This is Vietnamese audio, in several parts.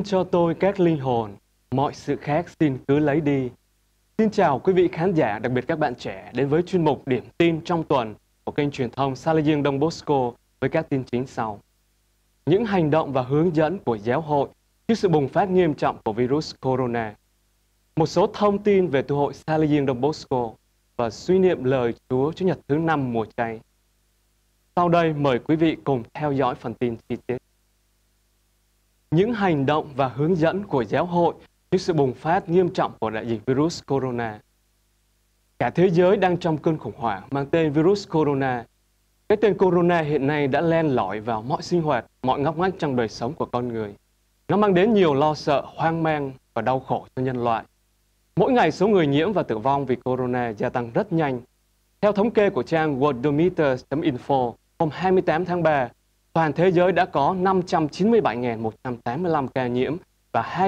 cho tôi các linh hồn, mọi sự khác xin cứ lấy đi. Xin chào quý vị khán giả, đặc biệt các bạn trẻ đến với chuyên mục Điểm tin trong tuần của kênh truyền thông Salesian Don Bosco với các tin chính sau. Những hành động và hướng dẫn của giáo hội trước sự bùng phát nghiêm trọng của virus corona. Một số thông tin về tu hội Salesian Don Bosco và suy niệm lời Chúa Chủ nhật thứ 5 mùa chay. Sau đây mời quý vị cùng theo dõi phần tin chi tiết. Những hành động và hướng dẫn của giáo hội trước sự bùng phát nghiêm trọng của đại dịch virus corona. Cả thế giới đang trong cơn khủng hoảng mang tên virus corona. Cái tên corona hiện nay đã len lỏi vào mọi sinh hoạt, mọi ngóc ngách trong đời sống của con người. Nó mang đến nhiều lo sợ, hoang mang và đau khổ cho nhân loại. Mỗi ngày số người nhiễm và tử vong vì corona gia tăng rất nhanh. Theo thống kê của trang worldometer.info, hôm 28 tháng 3, toàn thế giới đã có 597.185 ca nhiễm và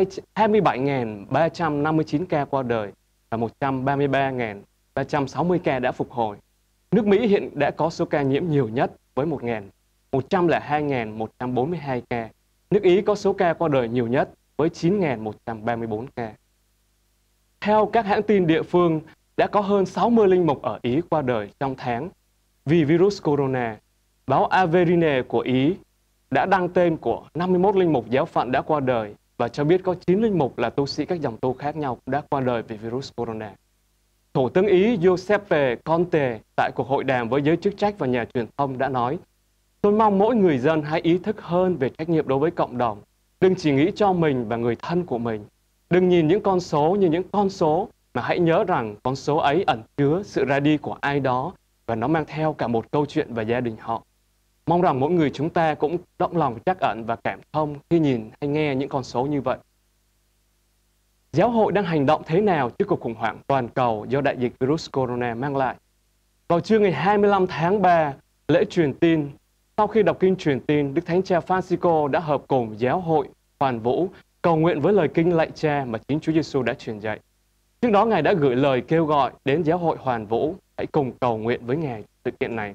27.359 ca qua đời và 133.360 ca đã phục hồi. Nước Mỹ hiện đã có số ca nhiễm nhiều nhất với 102.142 ca. Nước Ý có số ca qua đời nhiều nhất với 9.134 ca. Theo các hãng tin địa phương, đã có hơn 60 linh mục ở Ý qua đời trong tháng vì virus corona. Báo Averine của Ý đã đăng tên của 51 linh mục giáo phận đã qua đời và cho biết có 9 linh mục là tu sĩ các dòng tu khác nhau đã qua đời vì virus corona. Thủ tướng Ý Giuseppe Conte tại cuộc hội đàm với giới chức trách và nhà truyền thông đã nói: "Tôi mong mỗi người dân hãy ý thức hơn về trách nhiệm đối với cộng đồng. Đừng chỉ nghĩ cho mình và người thân của mình. Đừng nhìn những con số như những con số, mà hãy nhớ rằng con số ấy ẩn chứa sự ra đi của ai đó và nó mang theo cả một câu chuyện về gia đình họ. Mong rằng mỗi người chúng ta cũng động lòng trắc ẩn và cảm thông khi nhìn hay nghe những con số như vậy." Giáo hội đang hành động thế nào trước cuộc khủng hoảng toàn cầu do đại dịch virus corona mang lại? Vào trưa ngày 25 tháng 3, lễ truyền tin, sau khi đọc kinh truyền tin, Đức Thánh Cha Francisco đã hợp cùng giáo hội Hoàn Vũ cầu nguyện với lời kinh lạy Cha mà chính Chúa Giêsu đã truyền dạy. Trước đó, Ngài đã gửi lời kêu gọi đến giáo hội Hoàn Vũ hãy cùng cầu nguyện với Ngài sự kiện này.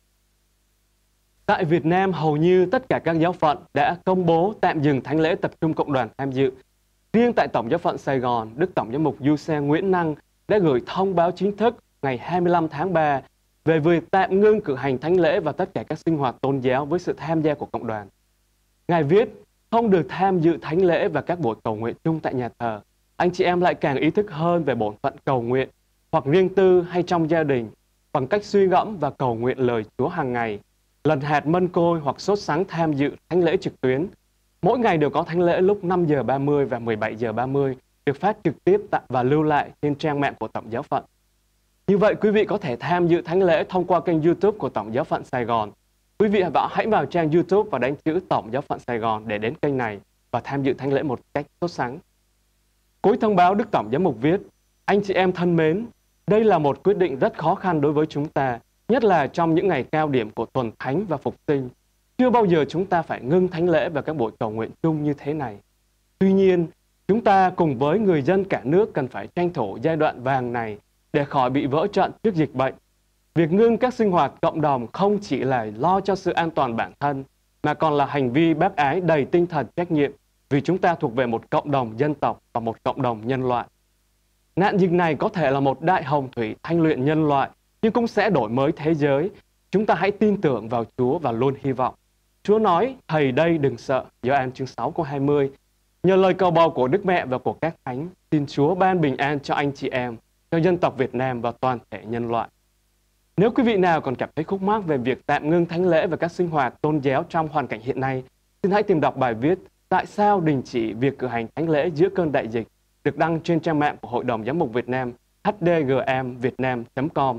Tại Việt Nam, hầu như tất cả các giáo phận đã công bố tạm dừng thánh lễ tập trung cộng đoàn tham dự. Riêng tại Tổng giáo phận Sài Gòn, Đức Tổng giám mục Du Xe Nguyễn Năng đã gửi thông báo chính thức ngày 25 tháng 3 về việc tạm ngưng cử hành thánh lễ và tất cả các sinh hoạt tôn giáo với sự tham gia của cộng đoàn. Ngài viết: "Không được tham dự thánh lễ và các buổi cầu nguyện chung tại nhà thờ, anh chị em lại càng ý thức hơn về bổn phận cầu nguyện, hoặc riêng tư hay trong gia đình, bằng cách suy gẫm và cầu nguyện lời Chúa hàng ngày, lần hạt mân côi hoặc sốt sắng tham dự thánh lễ trực tuyến. Mỗi ngày đều có thánh lễ lúc 5 giờ 30 và 17 giờ 30 được phát trực tiếp và lưu lại trên trang mạng của Tổng giáo phận. Như vậy, quý vị có thể tham dự thánh lễ thông qua kênh YouTube của Tổng giáo phận Sài Gòn. Quý vị hãy vào trang YouTube và đánh chữ Tổng giáo phận Sài Gòn để đến kênh này và tham dự thánh lễ một cách sốt sắng." Cuối thông báo, Đức Tổng giám mục viết: "Anh chị em thân mến, đây là một quyết định rất khó khăn đối với chúng ta, nhất là trong những ngày cao điểm của tuần thánh và phục sinh. Chưa bao giờ chúng ta phải ngưng thánh lễ và các buổi cầu nguyện chung như thế này. Tuy nhiên, chúng ta cùng với người dân cả nước cần phải tranh thủ giai đoạn vàng này để khỏi bị vỡ trận trước dịch bệnh. Việc ngưng các sinh hoạt cộng đồng không chỉ là lo cho sự an toàn bản thân, mà còn là hành vi bác ái đầy tinh thần trách nhiệm vì chúng ta thuộc về một cộng đồng dân tộc và một cộng đồng nhân loại. Nạn dịch này có thể là một đại hồng thủy thanh luyện nhân loại, nhưng cũng sẽ đổi mới thế giới. Chúng ta hãy tin tưởng vào Chúa và luôn hy vọng." Chúa nói: "Thầy đây, đừng sợ." Gioan chương 6 câu 20. Nhờ lời cầu bầu của Đức Mẹ và của các thánh, xin Chúa ban bình an cho anh chị em, cho dân tộc Việt Nam và toàn thể nhân loại. Nếu quý vị nào còn cảm thấy khúc mắc về việc tạm ngưng thánh lễ và các sinh hoạt tôn giáo trong hoàn cảnh hiện nay, xin hãy tìm đọc bài viết "Tại sao đình chỉ việc cử hành thánh lễ giữa cơn đại dịch" được đăng trên trang mạng của Hội đồng Giám mục Việt Nam hdgmvietnam.com.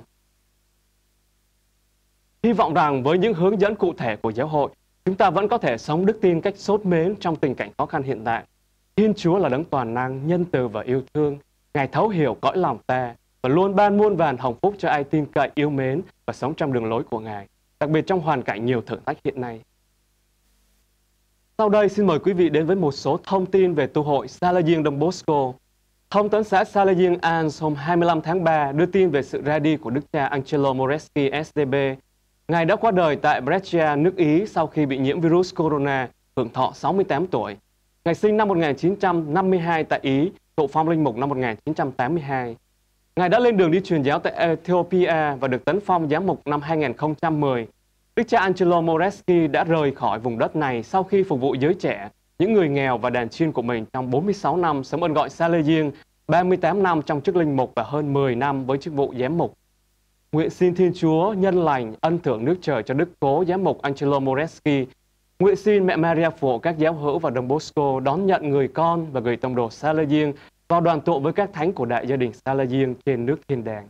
Hy vọng rằng với những hướng dẫn cụ thể của giáo hội, chúng ta vẫn có thể sống đức tin cách sốt mến trong tình cảnh khó khăn hiện tại. Thiên Chúa là đấng toàn năng, nhân từ và yêu thương. Ngài thấu hiểu cõi lòng ta và luôn ban muôn vàn hồng phúc cho ai tin cậy, yêu mến và sống trong đường lối của Ngài, đặc biệt trong hoàn cảnh nhiều thử thách hiện nay. Sau đây xin mời quý vị đến với một số thông tin về tu hội Salesian Don Bosco. Thông tấn xã Salesian Ans hôm 25 tháng 3 đưa tin về sự ra đi của Đức cha Angelo Moreschi SDB. Ngài đã qua đời tại Brescia, nước Ý sau khi bị nhiễm virus corona, hưởng thọ 68 tuổi. Ngài sinh năm 1952 tại Ý, thụ phong linh mục năm 1982. Ngài đã lên đường đi truyền giáo tại Ethiopia và được tấn phong giám mục năm 2010. Đức cha Angelo Moreschi đã rời khỏi vùng đất này sau khi phục vụ giới trẻ, những người nghèo và đàn chiên của mình trong 46 năm sống ơn gọi Salesian, 38 năm trong chức linh mục và hơn 10 năm với chức vụ giám mục. Nguyện xin Thiên Chúa nhân lành ân thưởng nước trời cho Đức Cố giám mục Angelo Moreschi. Nguyện xin Mẹ Maria phù hộ các giáo hữu và Don Bosco đón nhận người con và người tông đồ Salesian vào đoàn tụ với các thánh của đại gia đình Salesian trên nước Thiên Đàng.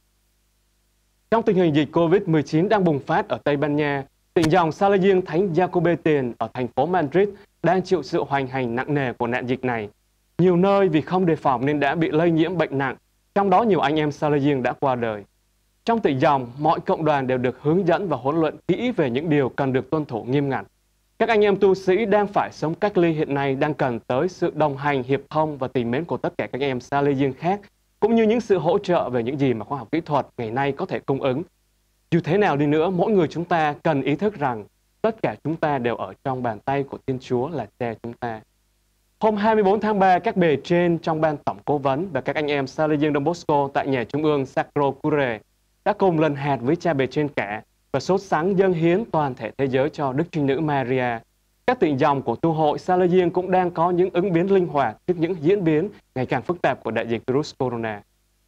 Trong tình hình dịch Covid-19 đang bùng phát ở Tây Ban Nha, tỉnh dòng Salesian Thánh Giacobe Tiền ở thành phố Madrid đang chịu sự hoành hành nặng nề của nạn dịch này. Nhiều nơi vì không đề phòng nên đã bị lây nhiễm bệnh nặng, trong đó nhiều anh em Salesian đã qua đời. Trong tỉnh dòng, mọi cộng đoàn đều được hướng dẫn và huấn luyện kỹ về những điều cần được tuân thủ nghiêm ngặt. Các anh em tu sĩ đang phải sống cách ly hiện nay đang cần tới sự đồng hành, hiệp thông và tình mến của tất cả các em Salesian khác, cũng như những sự hỗ trợ về những gì mà khoa học kỹ thuật ngày nay có thể cung ứng. Dù thế nào đi nữa, mỗi người chúng ta cần ý thức rằng tất cả chúng ta đều ở trong bàn tay của Thiên Chúa là Cha chúng ta. Hôm 24 tháng 3, các bề trên trong ban tổng cố vấn và các anh em Salesian Don Bosco tại nhà trung ương Sacro Cuore đã cùng lần hạt với cha bề trên cả và sốt sắng dâng hiến toàn thể thế giới cho Đức Trinh Nữ Maria. Các tỉnh dòng của tu hội Salesian cũng đang có những ứng biến linh hoạt trước những diễn biến ngày càng phức tạp của đại dịch virus corona.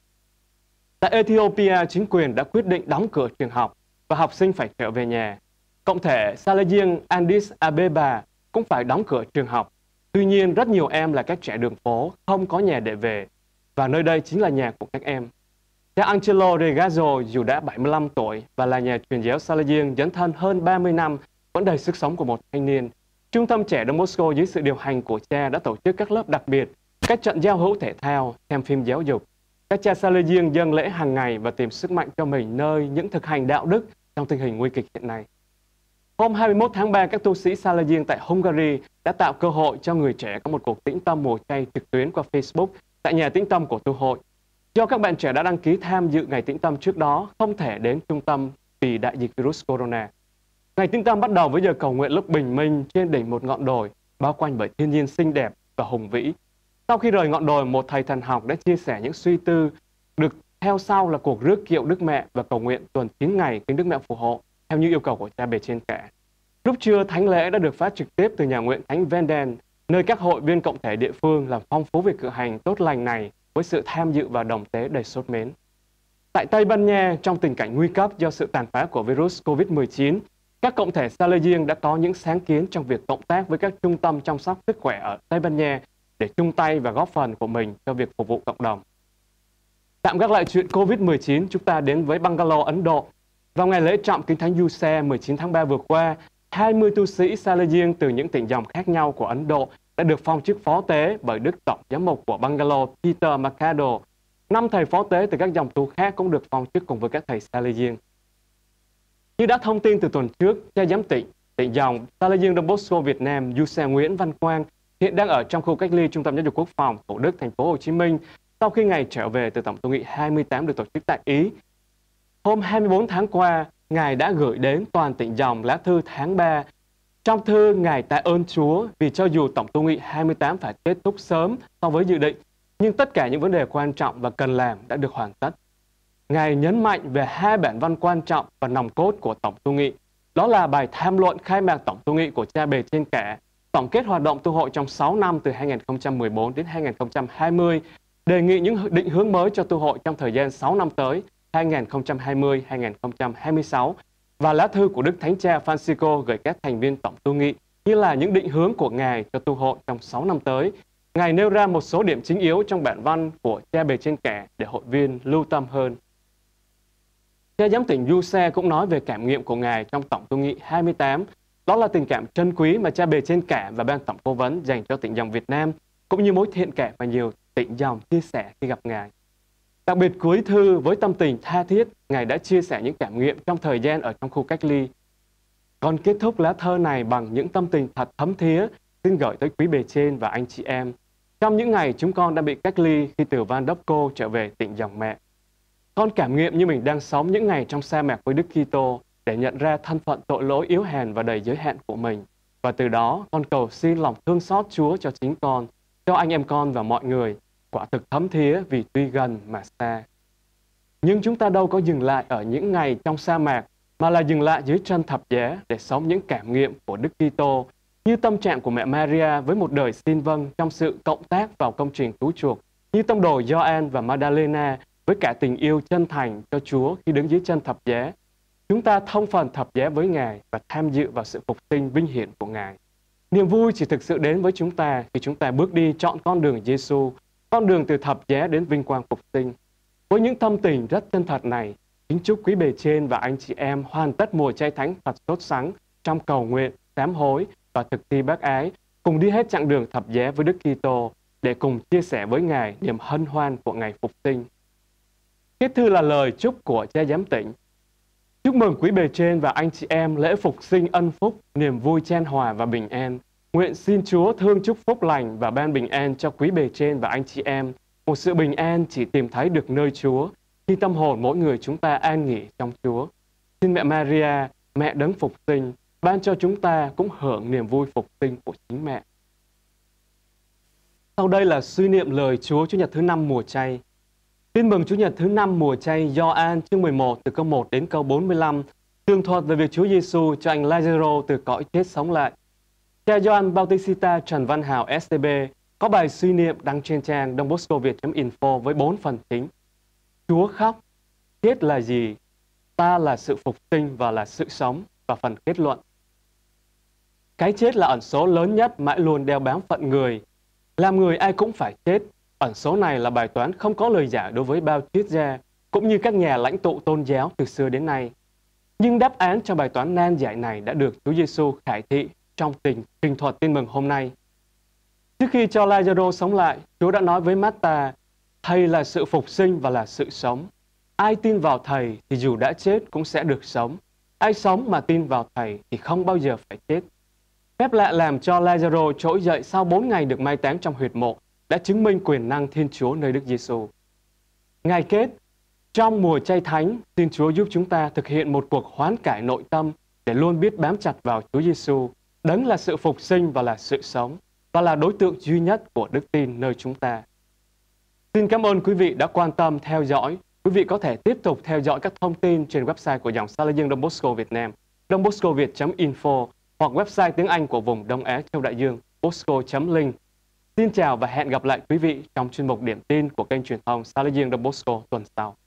Tại Ethiopia, chính quyền đã quyết định đóng cửa trường học và học sinh phải trở về nhà. Cộng thể Salesian Addis Abeba cũng phải đóng cửa trường học. Tuy nhiên, rất nhiều em là các trẻ đường phố không có nhà để về, và nơi đây chính là nhà của các em. Cha Angelo Regazzo dù đã 75 tuổi và là nhà truyền giáo Salesian dấn thân hơn 30 năm, vẫn đầy sức sống của một thanh niên. Trung tâm trẻ Don Bosco dưới sự điều hành của cha đã tổ chức các lớp đặc biệt, các trận giao hữu thể thao, xem phim giáo dục. Các cha Salesian dâng lễ hàng ngày và tìm sức mạnh cho mình nơi những thực hành đạo đức trong tình hình nguy kịch hiện nay. Hôm 21 tháng 3, các tu sĩ Salesian tại Hungary đã tạo cơ hội cho người trẻ có một cuộc tĩnh tâm mùa chay trực tuyến qua Facebook tại nhà tĩnh tâm của tu hội. Do các bạn trẻ đã đăng ký tham dự ngày tĩnh tâm trước đó, không thể đến trung tâm vì đại dịch virus corona. Ngày tĩnh tâm bắt đầu với giờ cầu nguyện lúc bình minh trên đỉnh một ngọn đồi, bao quanh bởi thiên nhiên xinh đẹp và hùng vĩ. Sau khi rời ngọn đồi, một thầy thần học đã chia sẻ những suy tư, được theo sau là cuộc rước kiệu Đức Mẹ và cầu nguyện tuần 9 ngày kính Đức Mẹ phù hộ, theo như yêu cầu của cha bề trên cả. Lúc trưa, thánh lễ đã được phát trực tiếp từ nhà nguyện Thánh Venden, nơi các hội viên cộng thể địa phương làm phong phú việc cử hành tốt lành này với sự tham dự và đồng tế đầy sốt mến. Tại Tây Ban Nha, trong tình cảnh nguy cấp do sự tàn phá của virus COVID-19, các cộng thể Salesian đã có những sáng kiến trong việc cộng tác với các trung tâm chăm sóc sức khỏe ở Tây Ban Nha để chung tay và góp phần của mình cho việc phục vụ cộng đồng. Tạm gác lại chuyện COVID-19, chúng ta đến với Bangalore, Ấn Độ. Vào ngày lễ trọng Kinh Thánh Giuse 19 tháng 3 vừa qua, 20 tu sĩ Salesian từ những tỉnh dòng khác nhau của Ấn Độ đã được phong chức phó tế bởi Đức Tổng Giám mục của Bangalore Peter Mercado. 5 thầy phó tế từ các dòng tu khác cũng được phong chức cùng với các thầy Salesian. Như đã thông tin từ tuần trước, cha giám tỉnh dòng Salesian Don Bosco Việt Nam Giuse Nguyễn Văn Quang hiện đang ở trong khu cách ly Trung tâm Giáo dục Quốc phòng Thủ Đức, thành phố Hồ Chí Minh sau khi Ngài trở về từ Tổng tu nghị 28 được tổ chức tại Ý. Hôm 24 tháng qua, Ngài đã gửi đến toàn tỉnh dòng lá thư tháng 3. Trong thư, Ngài tạ ơn Chúa vì cho dù Tổng tu nghị 28 phải kết thúc sớm so với dự định, nhưng tất cả những vấn đề quan trọng và cần làm đã được hoàn tất. Ngài nhấn mạnh về 2 bản văn quan trọng và nòng cốt của Tổng tu nghị. Đó là bài tham luận khai mạc Tổng tu nghị của cha bề trên cả, tổng kết hoạt động tu hội trong 6 năm từ 2014 đến 2020, đề nghị những định hướng mới cho tu hội trong thời gian 6 năm tới, 2020-2026, và lá thư của Đức Thánh Cha Francisco gửi các thành viên Tổng tu nghị như là những định hướng của Ngài cho tu hội trong 6 năm tới. Ngài nêu ra một số điểm chính yếu trong bản văn của cha bề trên cả để hội viên lưu tâm hơn. Cha giám tỉnh Giuse cũng nói về cảm nghiệm của Ngài trong Tổng tu nghị 28, đó là tình cảm trân quý mà cha bề trên cả và ban tổng cố vấn dành cho tỉnh dòng Việt Nam, cũng như mối thiện cảm mà nhiều tỉnh dòng chia sẻ khi gặp Ngài. Đặc biệt cuối thư với tâm tình tha thiết, Ngài đã chia sẻ những cảm nghiệm trong thời gian ở trong khu cách ly. Còn kết thúc lá thơ này bằng những tâm tình thật thấm thía, xin gửi tới quý bề trên và anh chị em. Trong những ngày chúng con đã bị cách ly khi từ Van Đốc Cô trở về tỉnh dòng mẹ, con cảm nghiệm như mình đang sống những ngày trong sa mạc với Đức Kitô để nhận ra thân phận tội lỗi yếu hèn và đầy giới hạn của mình. Và từ đó con cầu xin lòng thương xót Chúa cho chính con, cho anh em con và mọi người, quả thực thấm thía vì tuy gần mà xa. Nhưng chúng ta đâu có dừng lại ở những ngày trong sa mạc, mà là dừng lại dưới chân thập giá để sống những cảm nghiệm của Đức Kitô, như tâm trạng của mẹ Maria với một đời xin vâng trong sự cộng tác vào công trình cứu chuộc, như tông đồ Gioan và Madalena với cả tình yêu chân thành cho Chúa khi đứng dưới chân thập giá. Chúng ta thông phần thập giá với Ngài và tham dự vào sự phục sinh vinh hiển của Ngài. Niềm vui chỉ thực sự đến với chúng ta khi chúng ta bước đi chọn con đường Giêsu, con đường từ thập giá đến vinh quang phục sinh. Với những tâm tình rất chân thật này, kính chúc quý bề trên và anh chị em hoàn tất mùa chay thánh thật sốt sắng trong cầu nguyện, sám hối và thực thi bác ái, cùng đi hết chặng đường thập giá với Đức Kitô để cùng chia sẻ với Ngài niềm hân hoan của ngày phục sinh. Kết thư là lời chúc của cha giám tỉnh. Chúc mừng quý bề trên và anh chị em lễ phục sinh ân phúc, niềm vui chan hòa và bình an. Nguyện xin Chúa thương chúc phúc lành và ban bình an cho quý bề trên và anh chị em. Một sự bình an chỉ tìm thấy được nơi Chúa, khi tâm hồn mỗi người chúng ta an nghỉ trong Chúa. Xin mẹ Maria, mẹ đấng phục sinh, ban cho chúng ta cũng hưởng niềm vui phục sinh của chính mẹ. Sau đây là suy niệm lời Chúa Chủ nhật thứ 5 mùa chay. Tin mừng Chủ nhật thứ 5 mùa chay Gioan chương 11 từ câu 1 đến câu 45, tường thuật về việc Chúa Giêsu cho anh Lazaro từ cõi chết sống lại. Cha Gioan Bautista Trần Văn Hào STB có bài suy niệm đăng trên trang donboscoviet.info với 4 phần chính. Chúa khóc, chết là gì? Ta là sự phục sinh và là sự sống, và phần kết luận. Cái chết là ẩn số lớn nhất mãi luôn đeo bám phận người. Làm người ai cũng phải chết. Ẩn số này là bài toán không có lời giải đối với bao triết gia, cũng như các nhà lãnh tụ tôn giáo từ xưa đến nay. Nhưng đáp án cho bài toán nan giải này đã được Chúa Giêsu khải thị trong trình thuật tin mừng hôm nay. Trước khi cho Lazaro sống lại, Chúa đã nói với Marta, Thầy là sự phục sinh và là sự sống. Ai tin vào Thầy thì dù đã chết cũng sẽ được sống. Ai sống mà tin vào Thầy thì không bao giờ phải chết. Phép lạ làm cho Lazaro trỗi dậy sau 4 ngày được mai táng trong huyệt mộ đã chứng minh quyền năng Thiên Chúa nơi Đức Giêsu. Ngày kết, trong mùa chay thánh, xin Chúa giúp chúng ta thực hiện một cuộc hoán cải nội tâm để luôn biết bám chặt vào Chúa Giêsu, đấng là sự phục sinh và là sự sống, và là đối tượng duy nhất của đức tin nơi chúng ta. Xin cảm ơn quý vị đã quan tâm theo dõi. Quý vị có thể tiếp tục theo dõi các thông tin trên website của dòng Salesian Don Bosco Việt Nam, donboscoviet.info, hoặc website tiếng Anh của vùng Đông Á Châu Đại Dương, bosco.link. Xin chào và hẹn gặp lại quý vị trong chuyên mục điểm tin của kênh truyền thông Salesian Don Bosco tuần sau.